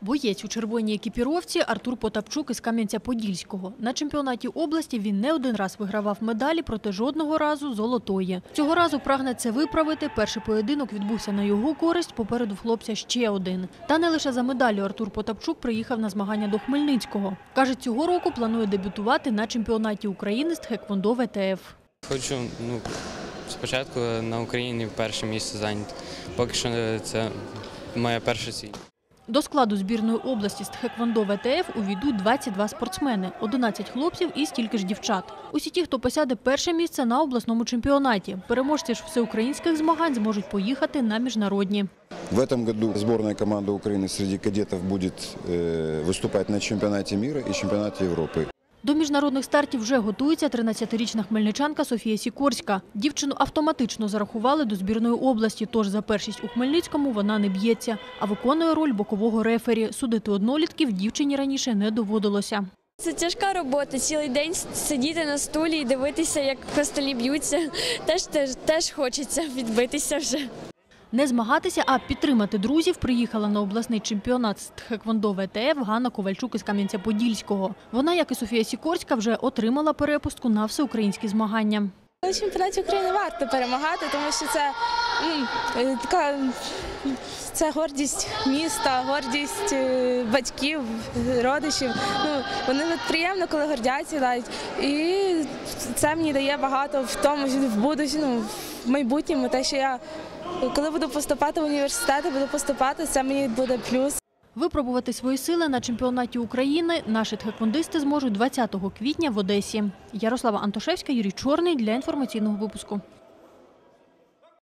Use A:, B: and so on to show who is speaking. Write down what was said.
A: Боєць у червоній екіпіровці Артур Потапчук із Кам'янця-Подільського. На чемпіонаті області він не один раз вигравав медалі, проте жодного разу – золотої. Цього разу прагне це виправити. Перший поєдинок відбувся на його користь, попереду хлопця ще один. Та не лише за медаллю Артур Потапчук приїхав на змагання до Хмельницького. Каже, цього року планує дебютувати на чемпіонаті України з тхеквондо ВТФ.
B: Хочу спочатку на Україні перше місце зайняти. Поки що це моя перша ціль.
A: До складу збірної області з тхеквондо ВТФ увійдуть 22 спортсмени, 11 хлопців і стільки ж дівчат. Усі ті, хто посяде перше місце на обласному чемпіонаті. Переможці ж всеукраїнських змагань зможуть поїхати на міжнародні.
C: В этом году сборная команда Украины среди кадетов будет выступать на чемпионате мира и чемпионате Европы.
A: До міжнародних стартів вже готується 13-річна хмельничанка Софія Сікорська. Дівчину автоматично зарахували до збірної області, тож за першість у Хмельницькому вона не б'ється, а виконує роль бокового рефері. Судити однолітків дівчині раніше не доводилося.
D: Це тяжка робота, цілий день сидіти на стулі і дивитися, як остальні б'ються. Теж хочеться відбитися вже.
A: Не змагатися, а підтримати друзів приїхала на обласний чемпіонат з тхеквондо ВТФ Ганна Ковальчук із Кам'янця-Подільського. Вона, як і Софія Сікорська, вже отримала перепустку на всеукраїнські змагання.
E: На чемпіонаті України варто перемагати, тому що це гордість міста, гордість батьків, родичів. Вони приємно, коли гордяться. І це мені дає багато в тому, в майбутньому, те, що я, коли буду поступати в університети, це мені буде плюс.
A: Випробувати свої сили на чемпіонаті України наші тхеквондисти зможуть 20 квітня в Одесі. Ярослава Антошевська, Юрій Чорний для інформаційного випуску.